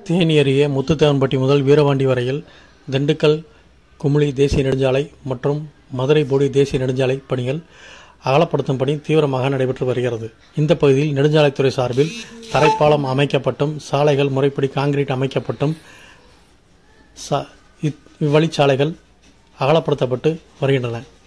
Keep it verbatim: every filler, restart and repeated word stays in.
தேனி அருகே முத்துத்தேவன்பட்டி முதல் வீரபாண்டி வரையில் திண்டுக்கல் குமுளி தேசிய நெடுஞ்சாலை மற்றும் மதுரை போடி தேசிய நெடுஞ்சாலை பணிகள் அகலப்படுத்தும் பணி தீவிரமாக நடைபெற்று வருகிறது. இந்த பகுதியில் நெடுஞ்சாலைத்துறை சார்பில் தரைப்பாலம் அமைக்கப்பட்டும் சாலைகள் முறைப்படி கான்கிரீட் அமைக்கப்பட்டும் இவ்வழிச்சாலைகள் அகலப்படுத்தப்பட்டு வருகின்றன.